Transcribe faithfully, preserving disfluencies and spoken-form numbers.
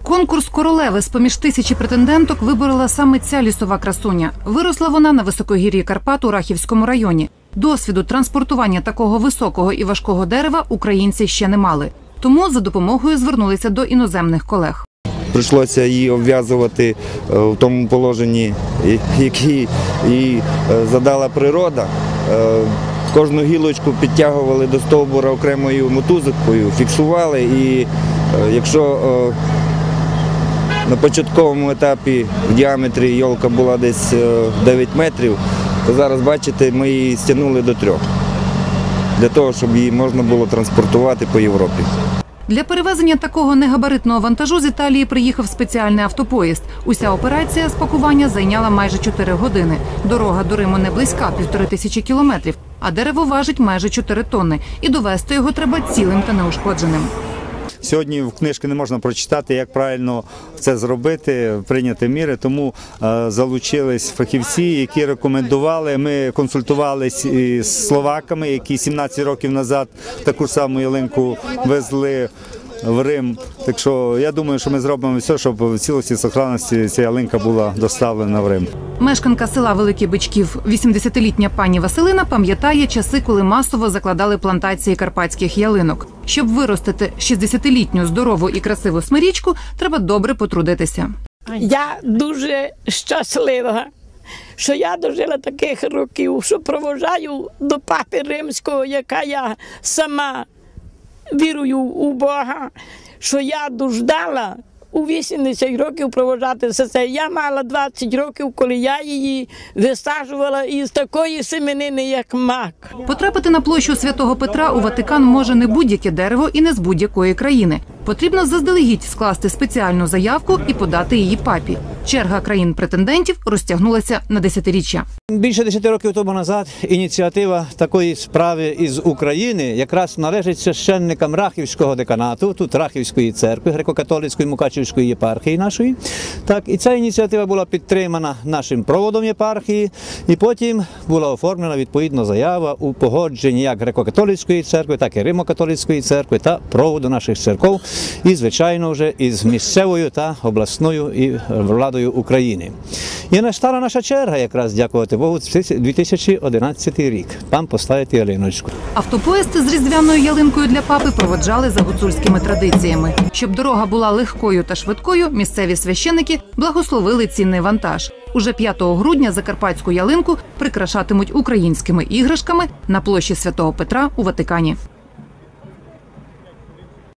Конкурс королеви з-поміж тисячі претенденток виборола саме ця лісова красуня. Виросла вона на високогір'ї Карпат у Рахівському районі. Досвіду транспортування такого високого і важкого дерева українці ще не мали. Тому за допомогою звернулися до іноземних колег. Прийшлося її обв'язувати в тому положенні, яке їй задала природа. Кожну гілочку підтягували до стовбура окремою мотузкою, фіксували, і якщо на початковому етапі в діаметрі йолка була десь дев'ять метрів, то зараз, бачите, ми її стягнули до трьох, для того, щоб її можна було транспортувати по Європі. Для перевезення такого негабаритного вантажу з Італії приїхав спеціальний автопоїзд. Уся операція з пакування зайняла майже чотири години. Дорога до Риму не близька – півтори тисячі кілометрів, а дерево важить майже чотири тонни. І довезти його треба цілим та неушкодженим. Сьогодні в книжці не можна прочитати, як правильно це зробити, прийняти міри, тому е, залучились фахівці, які рекомендували. Ми консультувалися з словаками, які сімнадцять років назад таку саму ялинку везли в Рим. Так що я думаю, що ми зробимо все, щоб в цілості, сохранності ця ялинка була доставлена в Рим. Мешканка села Великий Бичків, вісімдесятилітня пані Василина, пам'ятає часи, коли масово закладали плантації карпатських ялинок. Щоб виростити шістдесятилітню здорову і красиву смирічку, треба добре потрудитися. Я дуже щаслива, що я дожила таких років, що проводжаю до папи римського, яка я сама вірую у Бога, що я дождала у вісімдесят років проводжати це. Я мала двадцять років, коли я її висаджувала із такої семенини, як мак. Потрапити на площу Святого Петра у Ватикан може не будь-яке дерево і не з будь-якої країни. Потрібно заздалегідь скласти спеціальну заявку і подати її папі. Черга країн-претендентів розтягнулася на десятиріччя. Більше десяти років тому назад ініціатива такої справи із України якраз належить священникам Рахівського деканату, тут Рахівської церкви, греко-католицької Мукачівської єпархії нашої. Так, і ця ініціатива була підтримана нашим проводом єпархії, і потім була оформлена відповідна заява у погодженні як греко-католицької церкви, так і Римо-католицької церкви та проводу наших церков, і, звичайно, вже із місцевою та обласною і владою України. І настала наша черга, якраз, дякувати Богу, дві тисячі одинадцятий рік. Пан поставити ялиночку. Автопоїзд з різдвяною ялинкою для папи проводжали за гуцульськими традиціями. Щоб дорога була легкою та швидкою, місцеві священики благословили цінний вантаж. Уже п'ятого грудня закарпатську ялинку прикрашатимуть українськими іграшками на площі Святого Петра у Ватикані.